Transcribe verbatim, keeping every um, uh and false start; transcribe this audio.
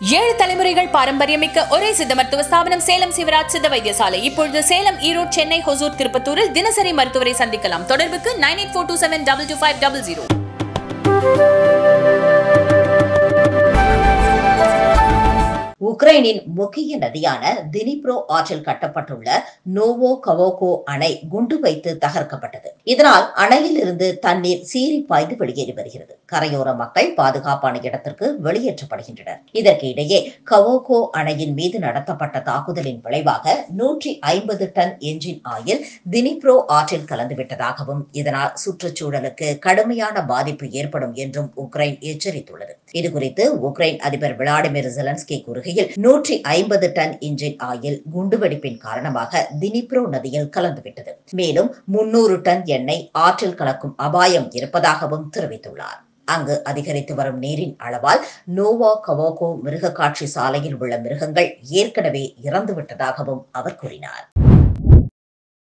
ஏழு தலைமுறைகள் பாரம்பரியமிக்க ஒரே சித்த மருத்துவ ஸ்தாபனம் சேலம் சிவராஜ் சித்த வைத்தியசாலை. இப்பொழுது சேலம், ஈரோடு, சென்னை, ஹொசூர், திருப்பத்தூரில் தினசரி மருத்துவரை சந்திக்கலாம். தொடர்புக்கு nine eight four two seven double two five double zero. உக்ரைனின் முக்கிய நதியான தினிப்ரோ ஆற்றில் கட்டப்பட்டுள்ள நோவோ கவோகோ அணை குண்டு வைத்து தகர்க்கப்பட்டது. இதனால் அணையில் இருந்து தண்ணீர் சீறி பாய்ந்து வெளியேறி வருகிறது. கரையோர மக்கள் பாதுகாப்பான இடத்திற்கு வெளியேற்றப்படுகின்றனர். இதற்கு இடையே கவோகோ அணையின் மீது நடத்தப்பட்ட தாக்குதலின் விளைவாக நூற்றி ஐம்பது டன் என்ஜின் ஆயில் தினிப்ரோ ஆற்றில் கலந்துவிட்டதாகவும் இதனால் சுற்றுச்சூழலுக்கு கடுமையான பாதிப்பு ஏற்படும் என்றும் உக்ரைன் எச்சரித்துள்ளது. இதுகுறித்து உக்ரைன் அதிபர் விளாடிமிர் ஜெலன்ஸ்கி கூறுகையில், நூற்றி ஐம்பது டன் இன்ஜின் ஆயில் குண்டுவெடிப்பின் காரணமாக தினிப்ரோ நதியில் கலந்துவிட்டது. மேலும் முன்னூறு டன் எண்ணெய் ஆற்றில் கலக்கும் அபாயம் இருப்பதாகவும் தெரிவித்துள்ளார். அங்கு அதிகரித்து வரும் நீரின் அளவால் நோவோ கவோகோ மிருக காட்சி சாலையில் உள்ள மிருகங்கள் ஏற்கனவே இறந்துவிட்டதாகவும் அவர் கூறினார்.